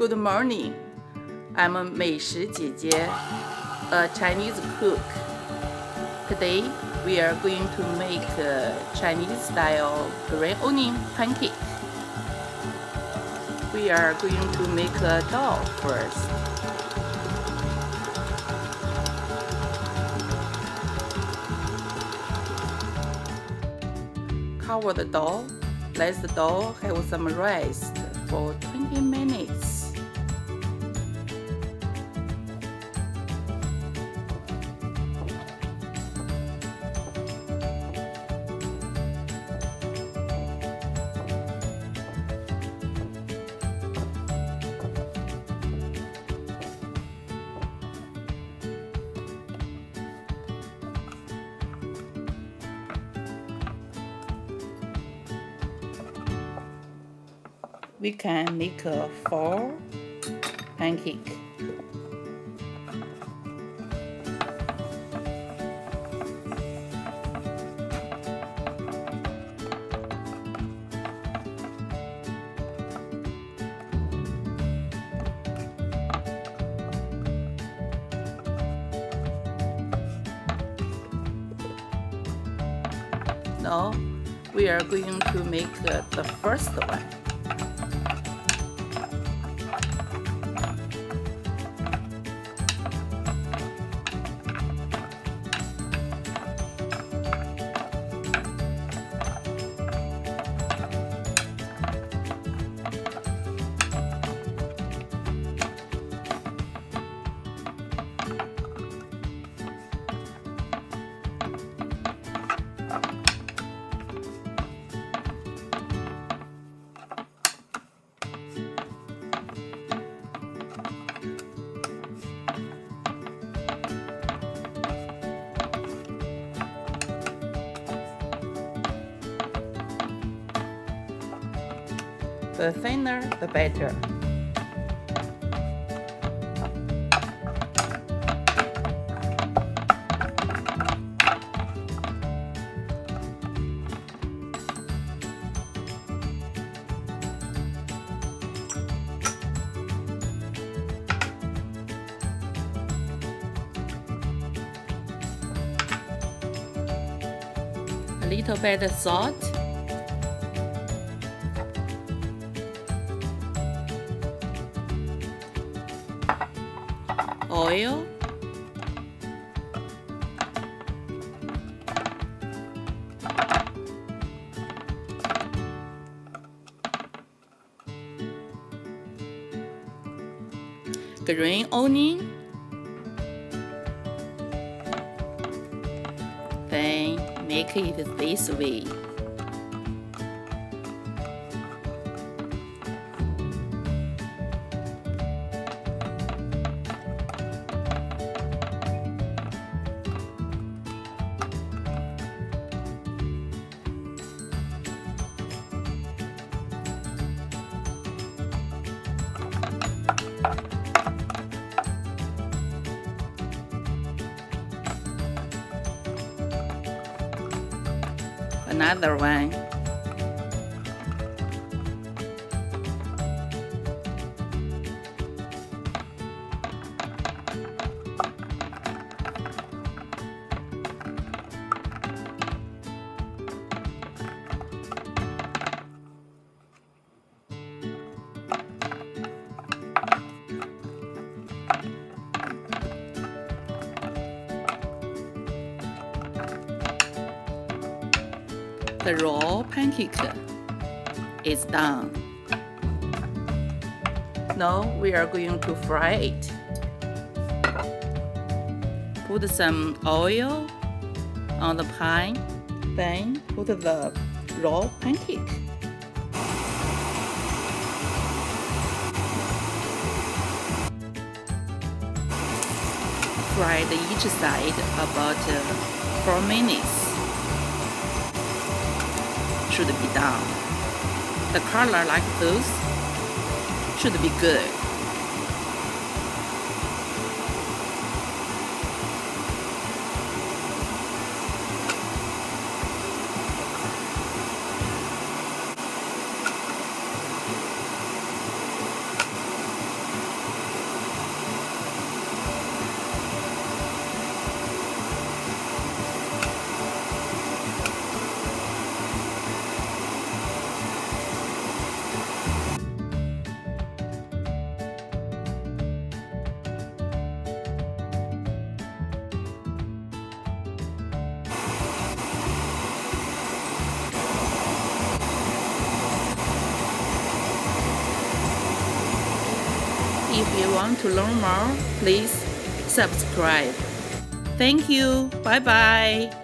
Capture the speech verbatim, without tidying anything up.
Good morning. I'm 美食姐姐, a Chinese cook. Today we are going to make a Chinese-style green onion pancake. We are going to make a dough first. Cover the dough. Let the dough have some rest for twenty minutes. We can make a four pancake. Now we are going to make uh, the first one. The thinner, the better. A little bit of salt. Oil, green onion, then make it this way. Another one. The raw pancake is done. Now we are going to fry it. Put some oil on the pan, then put the raw pancake. Fry each side about four minutes. Should be done. The color like this should be good. if you want to learn more, please subscribe. Thank you. Bye bye.